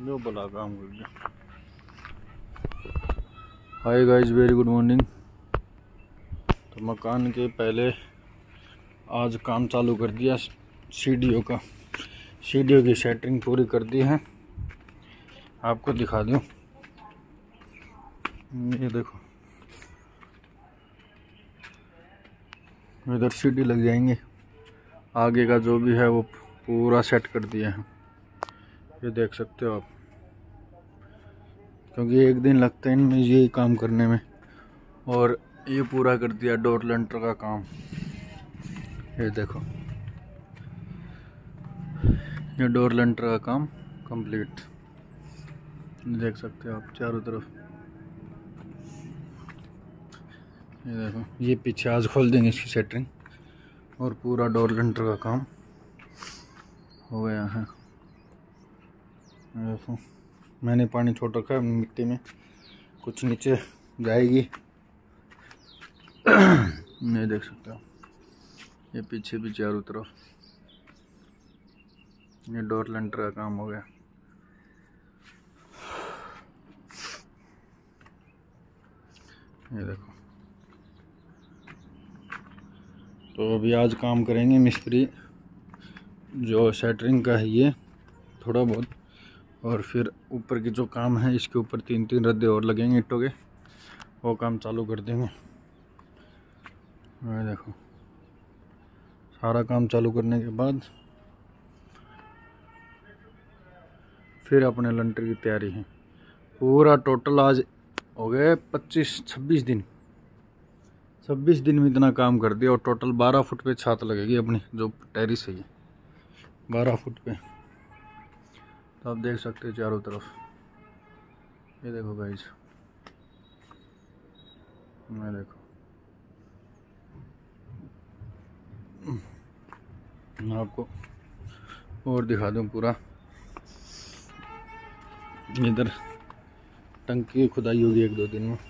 जो भला काम कर दिया। Hi guys, very good morning. तो मकान के पहले आज काम चालू कर दिया सीढ़ियों का। सीढ़ियों की सेटिंग पूरी कर दी है। आपको दिखा दूं, ये देखो, इधर सीढ़ी लग जाएंगे। आगे का जो भी है वो पूरा सेट कर दिया है, ये देख सकते हो आप। क्योंकि एक दिन लगता है इनमें यही काम करने में, और ये पूरा कर दिया डोर लेंटर का काम। ये देखो, ये डोर लेंटर का काम कंप्लीट, देख सकते हो आप चारों तरफ। ये देखो, ये पीछे आज खोल देंगे इसकी सेटिंग, और पूरा डोर लेंटर का काम हो गया है। देखो, मैंने पानी छोड़ रखा है मिट्टी में, कुछ नीचे जाएगी। ये देख सकते हो, ये पीछे भी चारों तरफ ये डोर लेंटर का काम हो गया। ये देखो, तो अभी आज काम करेंगे मिस्त्री, जो शटरिंग का है ये थोड़ा बहुत, और फिर ऊपर की जो काम है इसके ऊपर 3-3 रद्दे और लगेंगे ईंटों के, वो काम चालू कर देंगे। ये देखो, सारा काम चालू करने के बाद फिर अपने लेंटर की तैयारी है। पूरा टोटल आज हो गए 25-26 दिन। 26 दिन में इतना काम कर दिया, और टोटल 12 फुट पे छत लगेगी अपनी जो टेरिस है, ये 12 फुट पे। तो आप देख सकते हो चारों तरफ। ये देखो गाइस, मैं देखो, मैं आपको और दिखा दूं पूरा। इधर टंकी की खुदाई होगी 1-2 दिन में।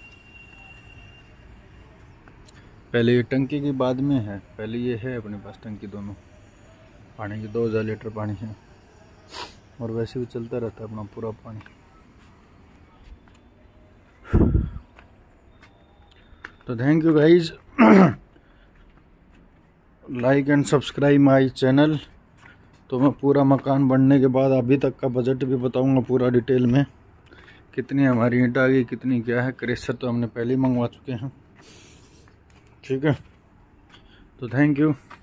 पहले ये टंकी की बाद में है, पहले ये है अपने पास टंकी दोनों, पानी की 2000 लीटर पानी है, और वैसे भी चलता रहता है अपना पूरा पानी। तो thank you guys, like and subscribe my channel. तो मैं पूरा मकान बनने के बाद अभी तक का बजट भी बताऊंगा पूरा डिटेल में, कितनी हमारी ईंट आ गई, कितनी क्या है। क्रेशर तो हमने पहले ही मंगवा चुके हैं, ठीक है। तो थैंक यू।